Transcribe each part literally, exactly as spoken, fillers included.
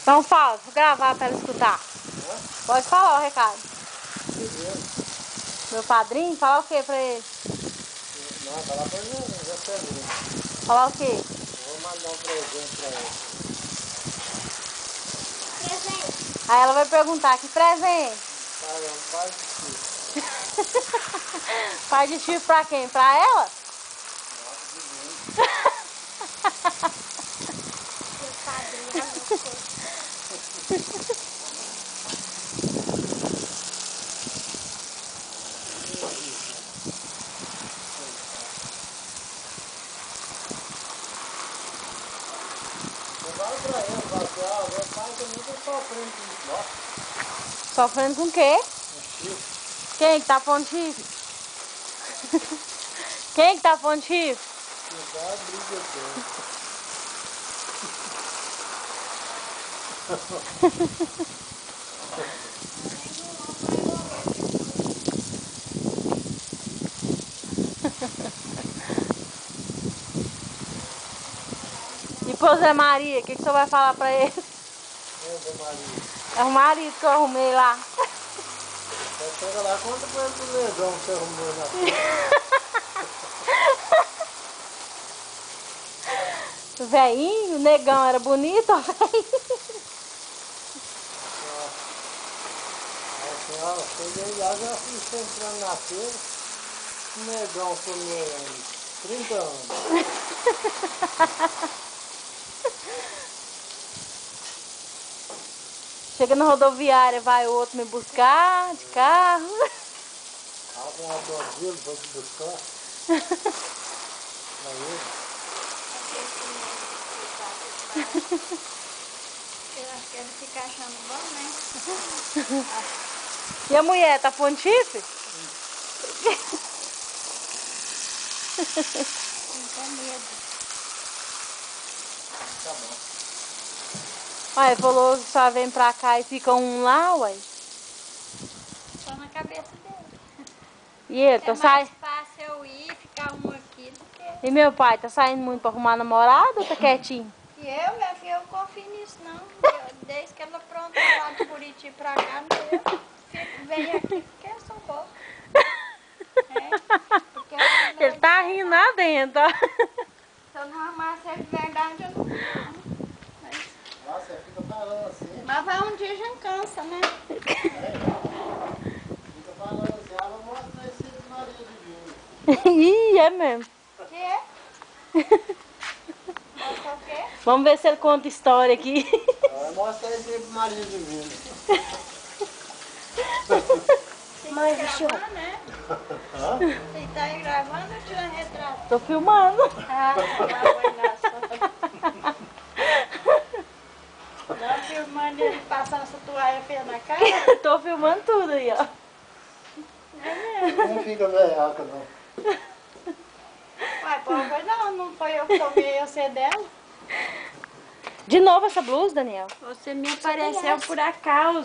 Então fala, vou gravar pra ela escutar. Hã? Pode falar o recado. Beleza. Meu padrinho, falar o que pra ele? Não, falar pra ele, já termina. Falar o quê? Vou mandar um presente pra ele. Presente. Aí ela vai perguntar, que presente? Pai, é um pai de filho. Pai de chifre pra quem? Pra ela? Meu padrinho, meu corpo. Eu falo pra ele, falo assim, ó, meu pai também tá sofrendo com isso, ó. Sofrendo com o quê? Um chifre. Quem que tá pondo chifre? Quem que tá pondo chifre? Que dá briga E pro Zé Maria, o que, que você vai falar pra ele? É, Zé Maria. É o marido que eu arrumei lá. Então chega lá, conta pra ele do negão que você arrumou na frente. O velhinho, o negão era bonito, ó, velhinho. Assim, ó, cheguei lá, já fui entrando na feira, o negão comeu trinta anos. Chega na rodoviária, vai o outro me buscar de carro. Abre uma dozila pra te buscar. Aí, Eu acho que ele fica achando bom, né? E a mulher, tá pondo chifre? Não tem medo. tá bom. Ué, falou que só vem pra cá e fica um lá, ué. Só na cabeça dele. E ele, É tá mais saindo? fácil eu ir ficar um aqui do que... E meu pai, tá saindo muito pra arrumar namorado ou tá quietinho? E eu, minha filha, eu confio nisso, não. Eu, desde que ela aprontou lá de Buriti pra cá, eu fico, venho aqui porque eu sou boa. É, porque eu não Ele tá rindo lá dentro, ó. Se eu não arrumar ser de verdade, eu não vou, não. Mas, Nossa, você fica falando assim. mas vai um dia já cansa, né? É, fica falando assim, ah, vou mostrar esse marido divino. Ih, é mesmo. O quê? Mostra o quê? Vamos ver se ele conta história aqui. Vai mostrar esse marido divino. Mãe, gravando, né? Hã? Você tá aí gravando ou tirando retrato? Tô filmando. Ah, tá não filmando ele passando essa toalha feia na cara? Tô filmando tudo aí, ó. Não fica velhaca, não. Uai, pô, foi não, não foi eu que tomei eu ser dela. De novo essa blusa, Daniel? Você me apareceu por acaso.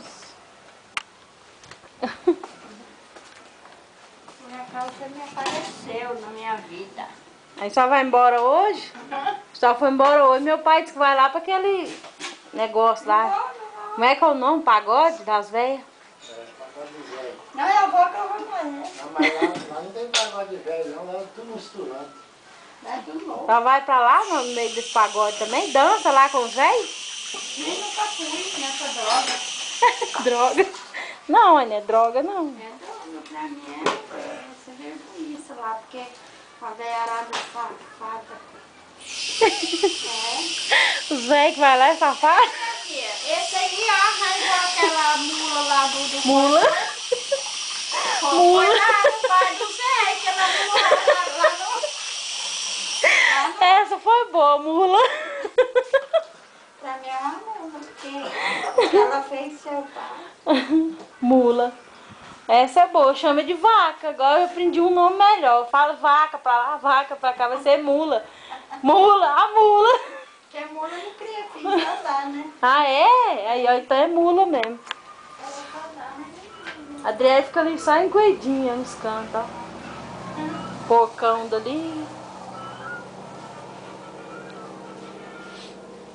Por acaso você me apareceu na minha vida. Aí só vai embora hoje? Uhum. Só foi embora hoje. Meu pai disse que vai lá pra aquele negócio lá. Como é que é o nome? Pagode das velhas? Não, eu vou que eu vou morrer. Não, mas lá, lá não tem pagode de velho, não, lá é tudo misturado. É tudo novo. Só vai pra lá no meio desse pagode também? Dança lá com os velhos? Nem nunca fui nessa droga. Droga. Não, Ana, é droga não. É droga, pra mim é, é você vergonhice lá, porque a velharada safada. É. Os velhos que vai lá é safado? Esse aí, ó, arranjou aquela mula lá do... do Mula. Foi Mula. lá no pai do Zé, aquela mula lá, lá no... Lá no... Essa foi boa, mula. Pra mim é uma mula, porque ela fez seu pai. Mula. Essa é boa, chama de vaca. Agora eu aprendi um nome melhor. Eu falo vaca pra lá, vaca pra cá, vai ser mula. Mula, a mula. Porque mula não cria filho, só dá, né? Ah, é? Aí, ó, então é mula mesmo. Ela só dá, né? A Adriele fica ali só encoedinha nos cantos, ó. Pocão dali.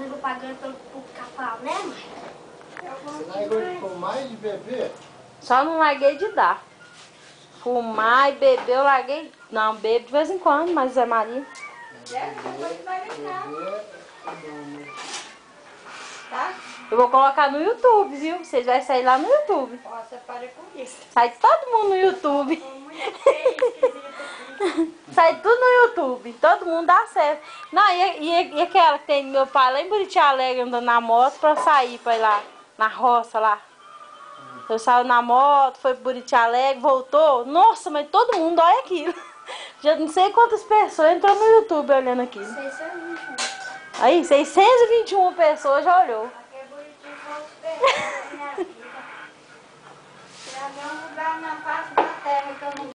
propaganda pelo pica-pau, né, mãe? Você largou de fumar e de beber? Só não larguei de dar. Fumar e beber eu larguei. Não, bebo de vez em quando, mas Zé Maria. Depois vai ligar, Beber é bom, né? tá? Eu vou colocar no YouTube, viu? Vocês vão sair lá no YouTube. Ó, você para com isso. Sai todo mundo no YouTube. Tô muito feio, esquisito aqui. Sai tudo no YouTube. Todo mundo dá certo. Não, e, e, e aquela que tem meu pai lá em Buriti Alegre andando na moto pra sair pra ir lá na roça lá. Eu saí na moto, foi pro Buriti Alegre, voltou. Nossa, mas todo mundo olha aquilo. Já não sei quantas pessoas entrou no YouTube olhando aquilo. seiscentos e vinte e um. Aí, seiscentas e vinte e uma pessoas já olhou. Aqui é bonitinho, foi os pessoas da minha vida. Já deu um lugar na face da terra que eu não